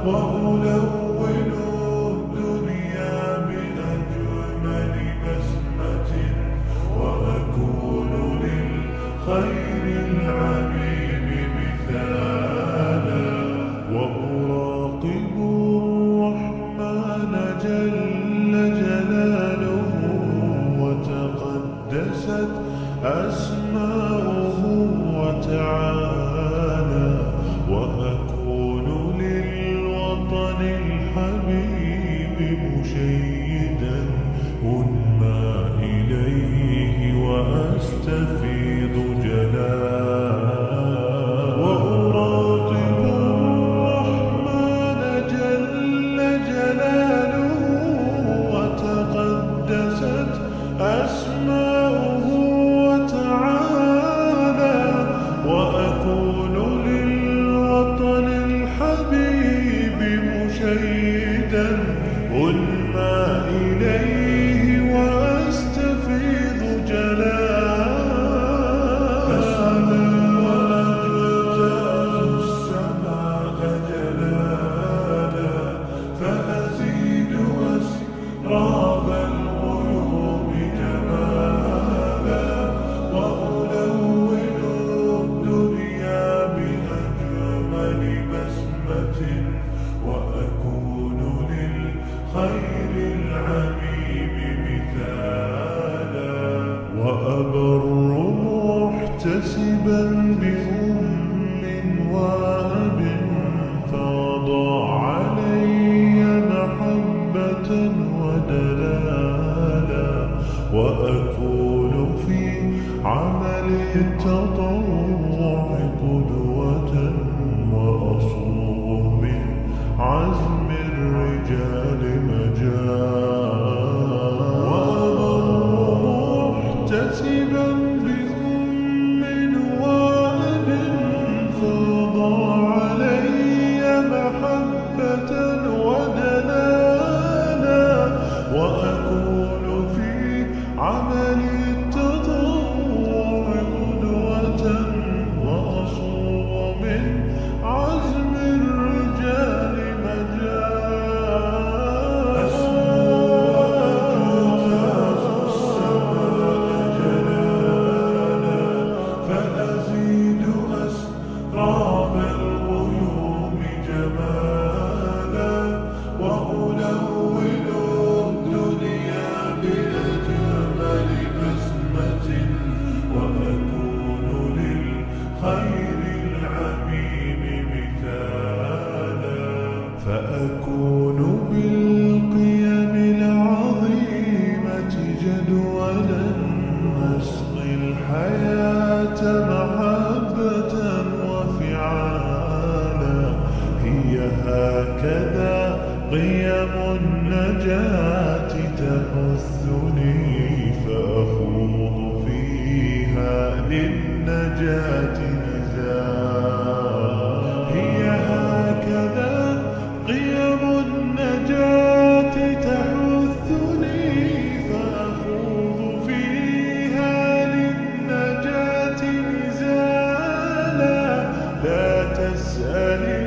وألون الدنيا بأجمل بسمة وأكون للخير العميم مثالا وأراقب الرحمن جل جلاله وتقدست أسماؤه وتعالى وأكون للوطن الحبيب مشيدا أنمى إليه وأستفيض جلالا وأراقب الرحمن جل جلاله وتقدست أسماؤه وتعالى وأكون للوطن الحبيب مشيدا أنمى إليه وأستفيض جلالا وأجتاز السماء جلالا فأزيد أسراب الغيوم جمالا وألون الدنيا بأجمل بسمة وأكون للخير العميم مثالا وأبر محتسبا بأم وأب فاض علي محبة ودلالا وأكون في عمل التطوع قدوة وأصوغ من عزم الرجال مجالا وأبر محتسبا بأم وأب فاض علي محبة ودلالا وأكون في عمل التطوع قدوة وأصوغ من عزم الرجال مجالا أجتاز السماء جلالا فأزيد أسراب الغيوم جمالا وألون الدنيا بأجمل بسمة وأكون للخير العميم مثالا فأكون بالقيم العظيمة جدولا نسقي الحياة محبة وفعالا هي هكذا قيم النجاة تحثني فأخوض فيها للنجاة نزالا هي هكذا قيم النجاة تحثني فأخوض فيها للنجاة نزالا لا تسأل